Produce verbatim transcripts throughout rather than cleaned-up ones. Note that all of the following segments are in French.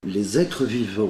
Les êtres vivants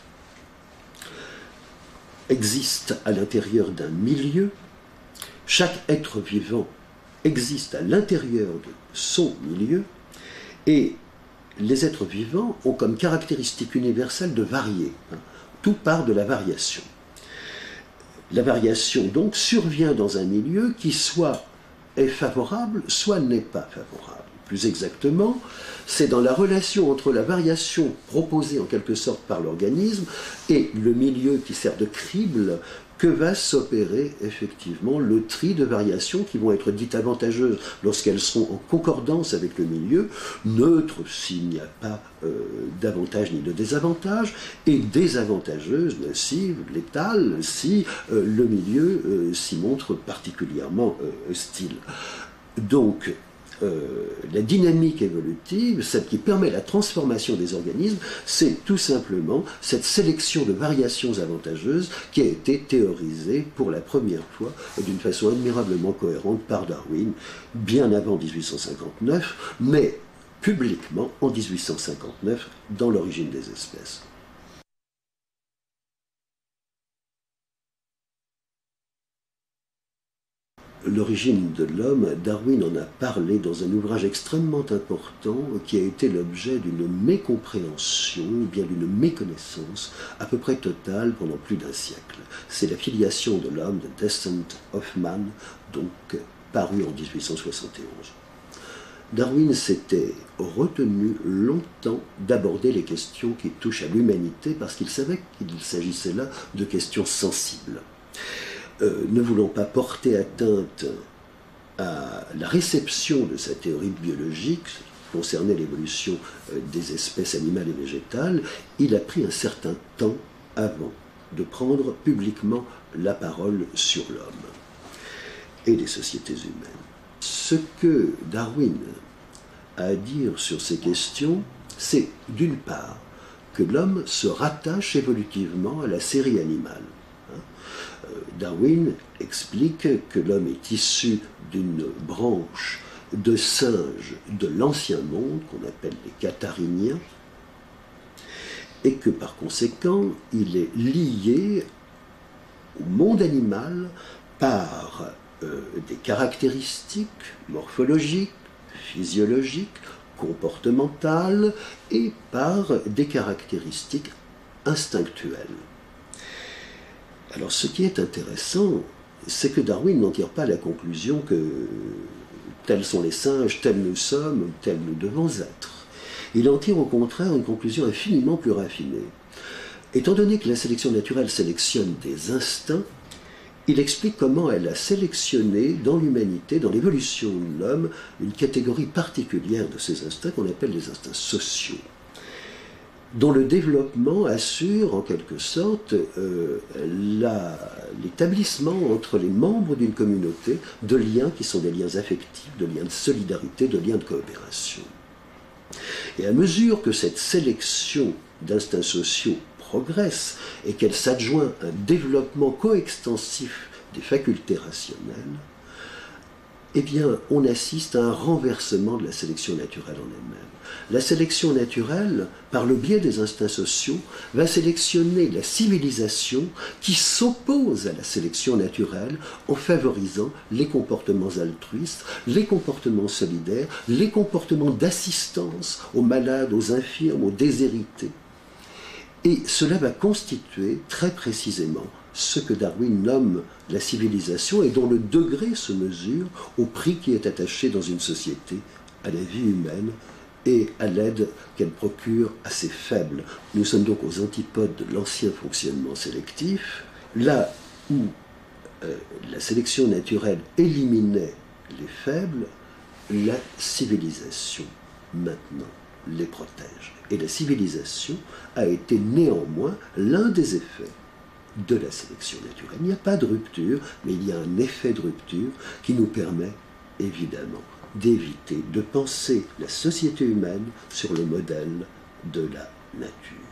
existent à l'intérieur d'un milieu. Chaque être vivant existe à l'intérieur de son milieu. Et les êtres vivants ont comme caractéristique universelle de varier. Tout part de la variation. La variation, donc, survient dans un milieu qui soit est favorable, soit n'est pas favorable. Plus exactement, c'est dans la relation entre la variation proposée en quelque sorte par l'organisme et le milieu qui sert de crible que va s'opérer effectivement le tri de variations qui vont être dites avantageuses lorsqu'elles sont en concordance avec le milieu, neutres s'il n'y a pas euh, d'avantage ni de désavantage, et désavantageuses, nocives, létales, si euh, le milieu euh, s'y montre particulièrement euh, hostile. Donc, Euh, la dynamique évolutive, celle qui permet la transformation des organismes, c'est tout simplement cette sélection de variations avantageuses qui a été théorisée pour la première fois d'une façon admirablement cohérente par Darwin, bien avant mille huit cent cinquante-neuf, mais publiquement en mille huit cent cinquante-neuf dans l'origine des espèces. L'origine de l'homme, Darwin en a parlé dans un ouvrage extrêmement important qui a été l'objet d'une mécompréhension ou bien d'une méconnaissance à peu près totale pendant plus d'un siècle. C'est la filiation de l'homme, The Descent of Man, donc paru en mille huit cent soixante et onze. Darwin s'était retenu longtemps d'aborder les questions qui touchent à l'humanité parce qu'il savait qu'il s'agissait là de questions sensibles. Euh, ne voulant pas porter atteinte à la réception de sa théorie biologique qui concernait l'évolution euh, des espèces animales et végétales, il a pris un certain temps avant de prendre publiquement la parole sur l'homme et les sociétés humaines. Ce que Darwin a à dire sur ces questions, c'est d'une part que l'homme se rattache évolutivement à la série animale. Darwin explique que l'homme est issu d'une branche de singes de l'ancien monde, qu'on appelle les cathariniens, et que par conséquent, il est lié au monde animal par euh, des caractéristiques morphologiques, physiologiques, comportementales, et par des caractéristiques instinctuelles. Alors ce qui est intéressant, c'est que Darwin n'en tire pas la conclusion que tels sont les singes, tels nous sommes, tels nous devons être. Il en tire au contraire une conclusion infiniment plus raffinée. Étant donné que la sélection naturelle sélectionne des instincts, il explique comment elle a sélectionné dans l'humanité, dans l'évolution de l'homme, une catégorie particulière de ces instincts qu'on appelle les instincts sociaux, dont le développement assure en quelque sorte euh, l'établissement entre les membres d'une communauté de liens qui sont des liens affectifs, de liens de solidarité, de liens de coopération. Et à mesure que cette sélection d'instincts sociaux progresse et qu'elle s'adjoint un développement coextensif des facultés rationnelles, eh bien, on assiste à un renversement de la sélection naturelle en elle-même. La sélection naturelle, par le biais des instincts sociaux, va sélectionner la civilisation qui s'oppose à la sélection naturelle en favorisant les comportements altruistes, les comportements solidaires, les comportements d'assistance aux malades, aux infirmes, aux déshérités. Et cela va constituer très précisément ce que Darwin nomme la civilisation et dont le degré se mesure au prix qui est attaché dans une société à la vie humaine et à l'aide qu'elle procure à ses faibles. Nous sommes donc aux antipodes de l'ancien fonctionnement sélectif, là où euh, la sélection naturelle éliminait les faibles, la civilisation maintenant les protège. Et la civilisation a été néanmoins l'un des effets de la sélection naturelle. Il n'y a pas de rupture, mais il y a un effet de rupture qui nous permet évidemment d'éviter de penser la société humaine sur le modèle de la nature.